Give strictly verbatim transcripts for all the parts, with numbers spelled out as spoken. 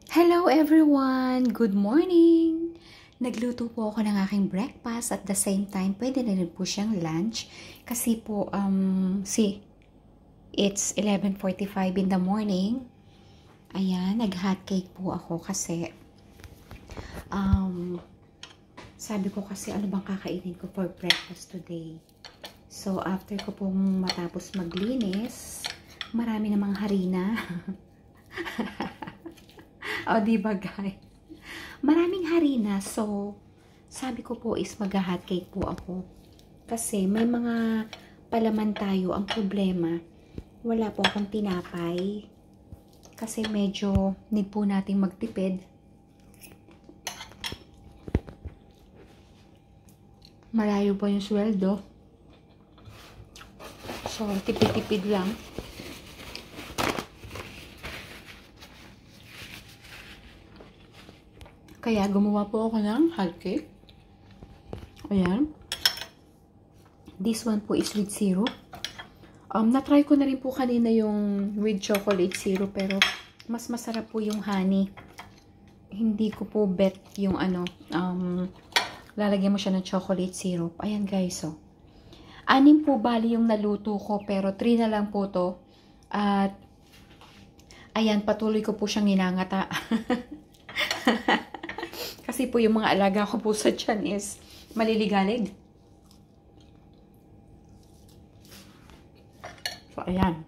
Hello everyone! Good morning! Nagluto po ako ng aking breakfast at the same time pwede na rin po siyang lunch kasi po um, see, it's eleven forty-five in the morning. Ayan, nag-hot cake po ako kasi um, sabi ko kasi ano bang kakainin ko for breakfast today. So after ko pong matapos maglinis, marami namang harina. O, diba guys? Maraming harina. So, sabi ko po is mag-hot cake po ako. Kasi may mga palaman tayo. Ang problema, wala po akong tinapay. Kasi medyo need po nating magtipid. Malayo po yung sweldo. So, tipid-tipid lang. Kaya gumawa po ako ng hot cake. Ayan. This one po is with syrup. Um, na-try ko na rin po kanina yung with chocolate syrup, pero mas masarap po yung honey. Hindi ko po bet yung ano, um, lalagyan mo siya ng chocolate syrup. Ayan guys, oh. Anim po bali yung naluto ko, pero three na lang po to. At, ayan, patuloy ko po siyang ninangata. Kasi po yung mga alaga ko po sa tiyan is maliligalig. So, ayan.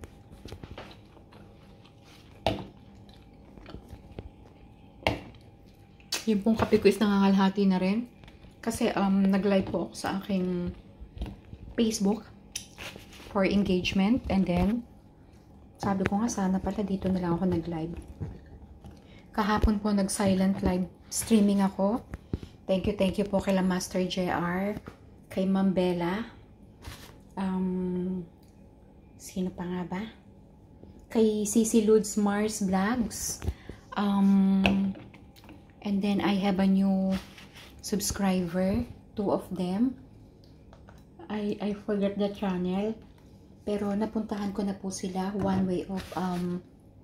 Yung pong kape ko is nangangalhati na rin. Kasi um, nag-live po ako sa aking Facebook for engagement. And then, sabi ko nga sana pala dito na lang ako nag-live. Kahapon po nag-silent live streaming ako. Thank you, thank you po kay Master J R, kay Ma'am Bella, um, sino pa nga ba? Kay Cici Ludes Mars Vlogs, um, and then I have a new subscriber, two of them. I, I forgot the channel, pero napuntahan ko na po sila, one way of, um,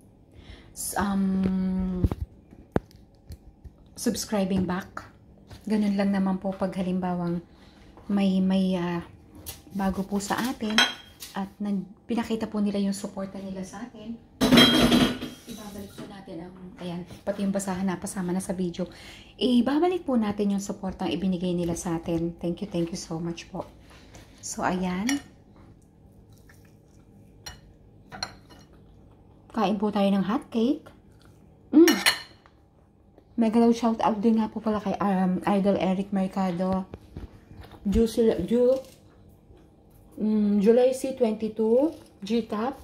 um, subscribing back. Ganun lang naman po pag halimbawang may may uh, bago po sa atin at nag, pinakita po nila yung suporta nila sa atin. Ibabalik po natin ang, ayan, pati yung basahan na pasama na sa video. Ibabalik po natin yung suportang ibinigay nila sa atin. Thank you, thank you so much po. So, ayan. Kain po tayo ng hot cake. Mm. Mega low shout out din nga po pala kay um, Idol Eric Mercado, Juicy, Ju, um, July C twenty-two, G-Top,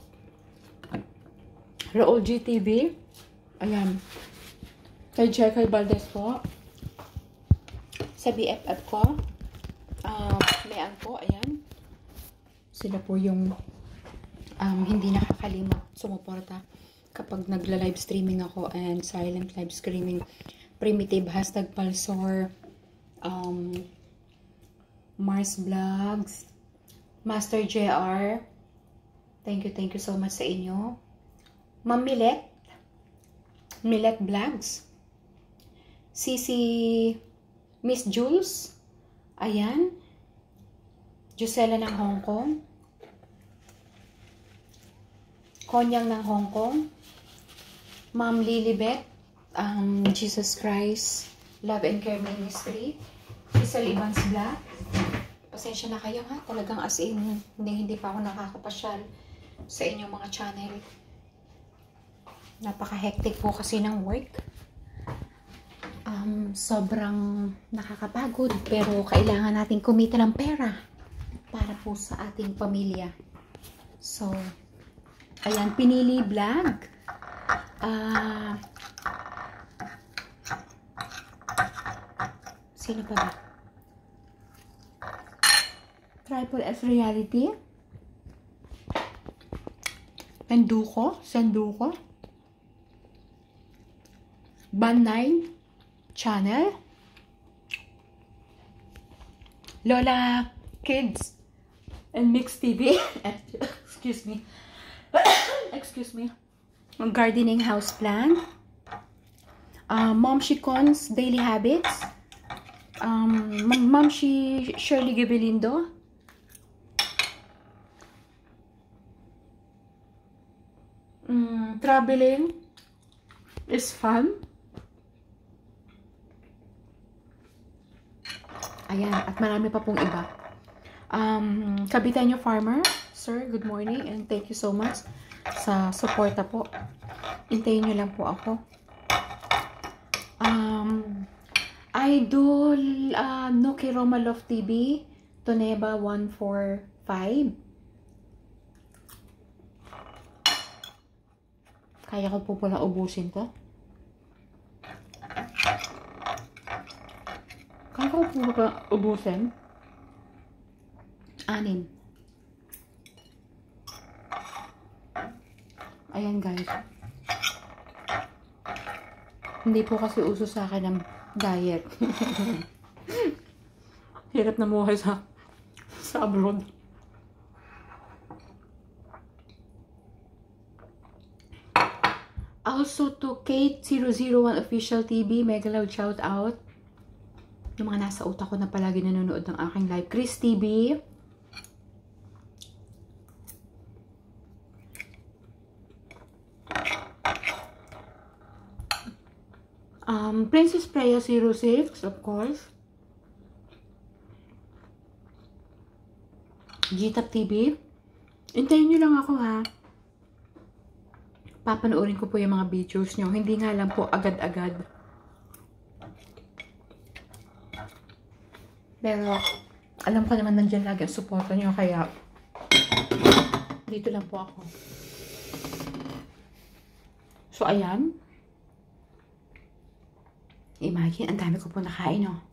Raul G T V, ayan, kay Jekyll Valdez po, sa B F F ko, uh, mayan po, ayan, sila po yung um, hindi nakakalimot sumuporta kapag nagla-live streaming ako and silent live streaming. Primitive, hashtag Palsor, um, Mars Vlogs, Master J R, thank you, thank you so much sa inyo. Ma'am Millet, Millet Vlogs, Cici, Miss Jules, ayan, Gisela ng Hong Kong, Konyang ng Hong Kong, Ma'am Lilibet, um, Jesus Christ, Love and Care Ministry, Giselle Evans Black. Pasensya na kayo ha, talagang as in, hindi, hindi pa ako nakakapasyal sa inyong mga channel. Napaka-hectic po kasi ng work. Um, sobrang nakakapagod, pero kailangan natin kumita ng pera para po sa ating pamilya. So, ayan, Pinili Vlog. Ah, uh, sino pa ba? Triple S Reality. Senduko. Senduko. Ban nine Channel. Lola Kids and Mix T V. Excuse me. Excuse me. Gardening house plan. uh, Momshi Con's Daily Habits, um, Momshi Shirley Gabelindo, um, Traveling is Fun. Ayan, at marami pa pong iba. Um, Kabitenyo Farmer, sir, good morning and thank you so much sa suporta po. Hintayin nyo lang po ako. Um, Idol uh, Nuki Romalov T V, Toneba one four five. Kaya ko po pala ubusin to. Kaya ko po ba ubusin? Anin. Ayan guys. Hindi po kasi uso sa akin ng diet. Hirap na muhay sa, sa abroad. Also to Kate zero zero one Official T V, mega loud shout out. Yung mga nasa utak ko na palagi nanonood ng aking live. Chris T V. Um, Princess Freya zero six, of course. G T A P T V. Hintayin nyo lang ako ha. Papanoorin ko po yung mga videos nyo. Hindi nga lang po agad-agad. Pero, alam ko naman nandiyan lagi ang suporta nyo, kaya dito lang po ako. So, ayan. Imagine, ang dami ko po nakain, oh.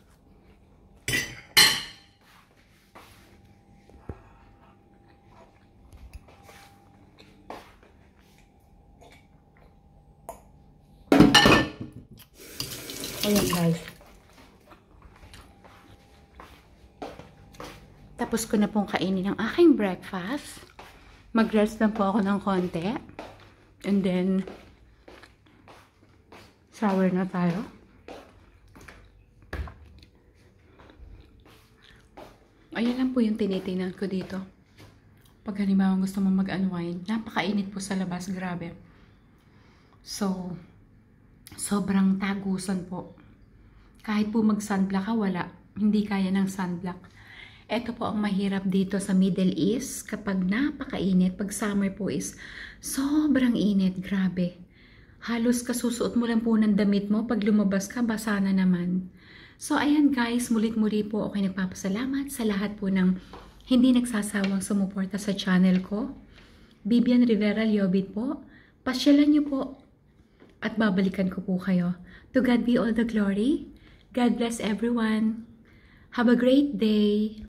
Ayan, guys. Tapos ko na pong kainin ang aking breakfast. Mag-rest lang po ako ng konti. And then, shower na tayo. Ayan lang po yung tinitingnan ko dito. Pag halimbawa gusto mo mag-unwind, napakainit po sa labas, grabe. So, sobrang tagusan po. Kahit po mag-sunblock ka, wala. Hindi kaya ng sunblock. Ito po ang mahirap dito sa Middle East. Kapag napakainit, pag summer po is sobrang init, grabe. Halos kasusuot mo lang po ng damit mo, pag lumabas ka, basa na naman. So, ayan guys, mulit-muli po ako nagpapasalamat sa lahat po ng hindi nagsasawang sumuporta sa channel ko. Bibian Rivera Liobit po. Pasyalan niyo po at babalikan ko po kayo. To God be all the glory. God bless everyone. Have a great day.